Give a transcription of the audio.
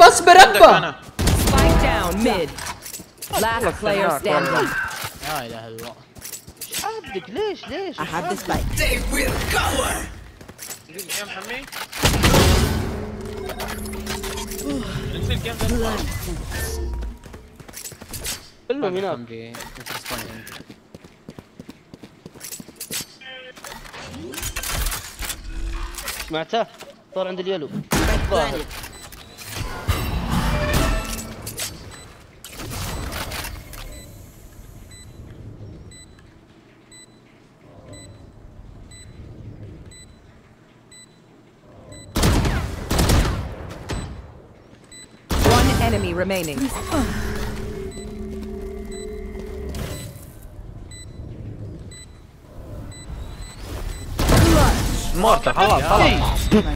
اصبر ابا. Spike down mid. Last player standing. لا اله الا الله. ايش عندك؟ ليش I have the spike. يا محمي انزل جيم ده كلهم هناك. سمعته؟ صار عند اليلو. الظاهر. One enemy remaining. مورته خلاص خلاص.